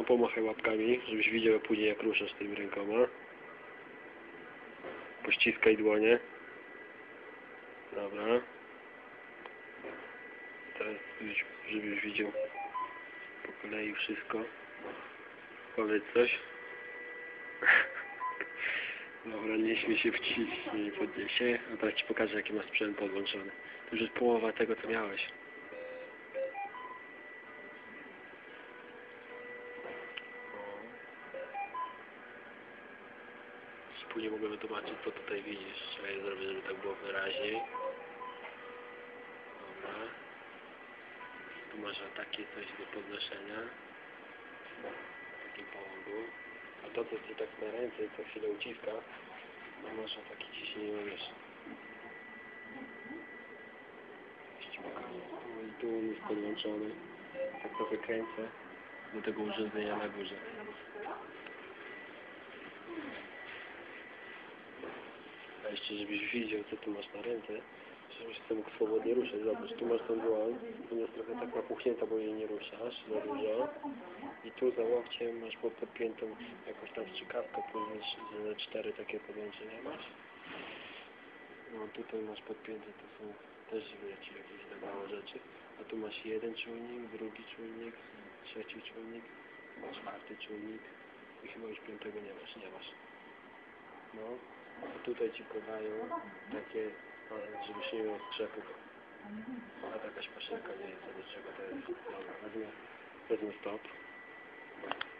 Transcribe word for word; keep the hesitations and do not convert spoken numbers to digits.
pomachaj łapkami, żebyś widział później jak ruszasz tymi rękoma. Pościskaj dłonie. Dobra. Teraz żebyś widział po kolei wszystko. Powiedz coś. Dobra, nie śmiej się wciśnij, nie podniesie. A teraz ci pokażę jaki ma sprzęt podłączony. To już jest połowa tego co miałeś. Później mogę wytłumaczyć co tutaj widzisz. Ja je zrobię, żeby tak było wyraźniej. Dobra. Tu masz takie coś do podnoszenia. W takim połogu. A to co ci tak na ręce i co chwilę uciska, no masz taki ciśnienie, wiesz. Tu, tu jest podłączony. Tak trochę kręcę do tego urządzenia na górze. A jeszcze żebyś widział co tu masz na ręce, żebyś się mógł swobodnie ruszać. Zobacz, tu masz tą dłoń, tu jest trochę tak napuchnięta, bo jej nie ruszasz za dużo. I tu za łokciem masz pod podpiętą jakąś tam strzykawkę, powiesz, że cztery takie podłączenia masz. No tutaj masz podpięte, to są też wiecie, jakieś tak małe rzeczy. A tu masz jeden czujnik, drugi czujnik, trzeci czujnik, czwarty czujnik i chyba już piątego nie masz, nie masz. No, a tutaj ci podają takie, żebyś nie miał skrzepów. A to jakaś maszynka, nie jest do czego to jest. Dobra, wezmę, wezmę stop.